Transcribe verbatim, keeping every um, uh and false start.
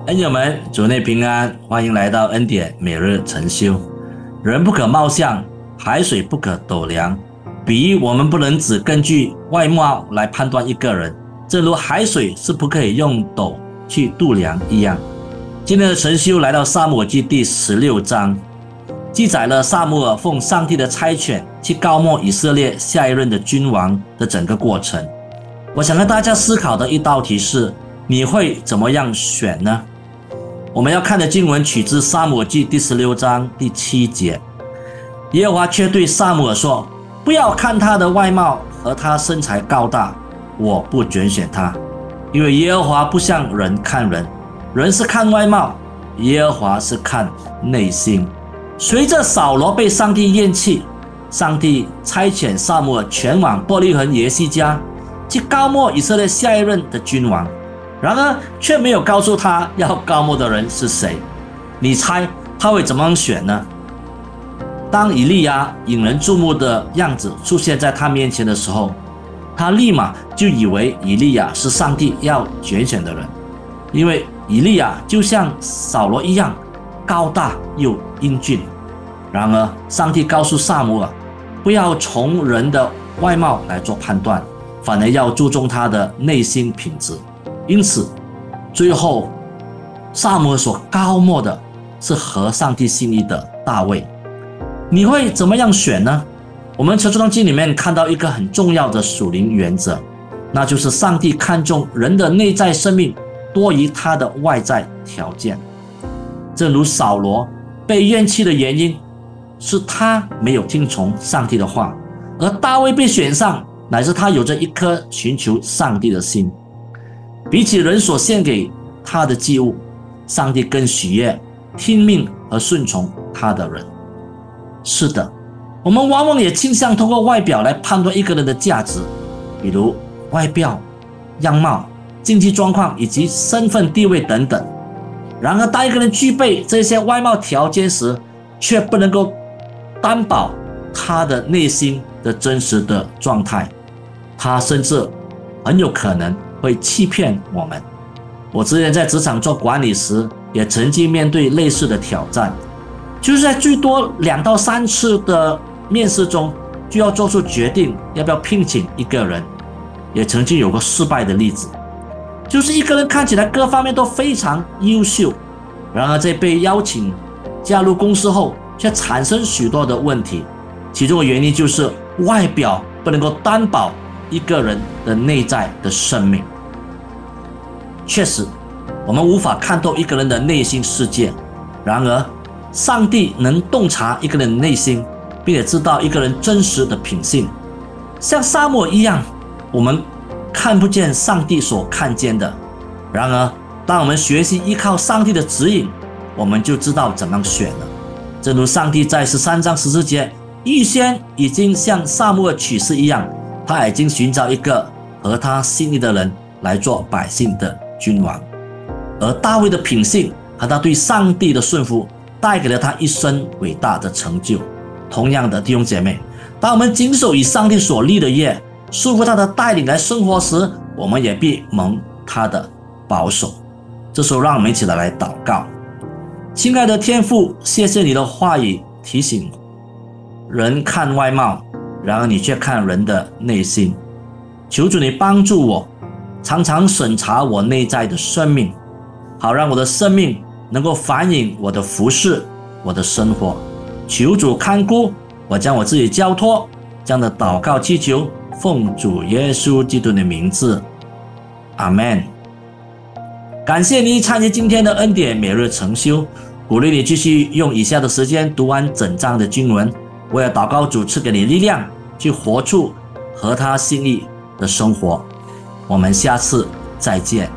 恩友们，主内平安，欢迎来到恩典每日晨修。人不可貌相，海水不可斗量。比喻我们不能只根据外貌来判断一个人，正如海水是不可以用斗去度量一样。今天的晨修来到撒母耳记第十六章，记载了撒母耳奉上帝的差遣去膏抹以色列下一任的君王的整个过程。我想跟大家思考的一道题是：你会怎么样选呢？我们要看的经文取自撒母耳记第十六章第七节。耶和华却对撒母耳说：不要看他的外貌和他身材高大，我不拣选他，因为耶和华不像人看人，人是看外貌，耶和华是看内心。随着扫罗被上帝厌弃，上帝差遣撒母耳前往伯利恒耶西家去膏抹以色列下一任的君王，然而却没有告诉他要膏抹的人是谁。你猜他会怎么选呢？当以利亚引人注目的样子出现在他面前的时候，他立马就以为以利亚是上帝要拣选的人，因为以利亚就像扫罗一样高大又英俊。然而上帝告诉撒母耳，不要从人的外貌来做判断，反而要注重他的内心品质。因此最后撒母耳所膏抹的是合上帝心意的大卫。你会怎么样选呢？我们从这段经里面看到一个很重要的属灵原则，那就是上帝看重人的内在生命多于他的外在条件。正如扫罗被厌弃的原因是他没有听从上帝的话，而大卫被选上乃是他有着一颗寻求上帝的心。比起人所献给他的祭物，上帝更喜悦听命和顺从他的人。是的，我们往往也倾向通过外表来判断一个人的价值，比如外表、样貌、经济状况以及身份地位等等。然而当一个人具备这些外貌条件时，却不能够担保他的内心的真实的状态，他甚至很有可能会欺骗我们。我之前在职场做管理时，也曾经面对类似的挑战，就是在最多两到三次的面试中就要做出决定要不要聘请一个人。也曾经有过失败的例子，就是一个人看起来各方面都非常优秀，然而在被邀请加入公司后却产生许多的问题，其中的原因就是外表不能够担保一个人的内在的生命。确实我们无法看透一个人的内心世界，然而上帝能洞察一个人的内心，并且知道一个人真实的品性。像撒母耳一样，我们看不见上帝所看见的，然而当我们学习依靠上帝的指引，我们就知道怎么选了。正如上帝在十三章十四节预先已经向撒母耳启示一样，他已经寻找一个合他心意的人来做百姓的君王。而大卫的品性和他对上帝的顺服带给了他一生伟大的成就。同样的，弟兄姐妹，当我们谨守以上帝所立的约，顺服他的带领来生活时，我们也必蒙他的保守。这时候让我们一起来来祷告。亲爱的天父，谢谢你的话语提醒人看外貌，然而你却看人的内心。求主你帮助我常常审查我内在的生命，好让我的生命能够反映我的服事，我的生活。求主看顾我，将我自己交托，这样的祷告祈求奉主耶稣基督的名字，阿们。感谢你参与今天的恩典每日晨修，鼓励你继续用以下的时间读完整章的经文，为了祷告主赐给你力量，去活出合他心意的生活。我们下次再见。